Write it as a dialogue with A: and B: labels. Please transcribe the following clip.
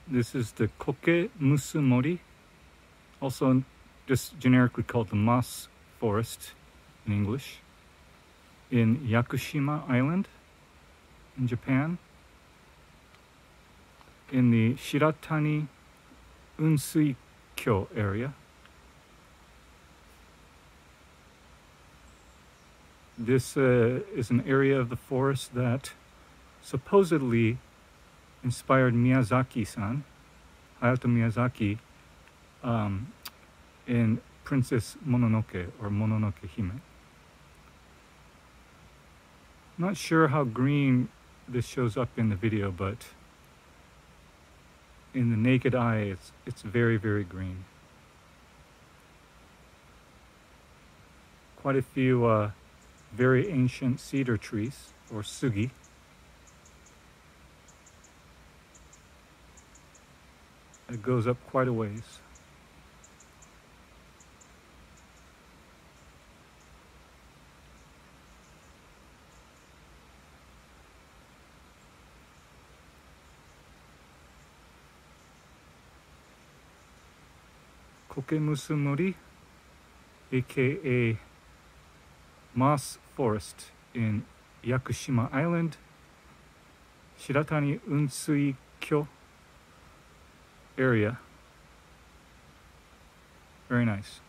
A: This is the Koke Musu Mori, also just generically called the moss forest in English, in Yakushima Island in Japan, in the Shiratani Unsuikyo area. This is an area of the forest that supposedly inspired Miyazaki-san, Hayao Miyazaki, in Princess Mononoke or Mononoke Hime. Not sure how green this shows up in the video, but in the naked eye it's very, very green. Quite a few very ancient cedar trees, or sugi. It goes up quite a ways. Koke Musu Mori, aka Moss Forest in Yakushima Island, Shiratani Unsuikyo area. Very nice.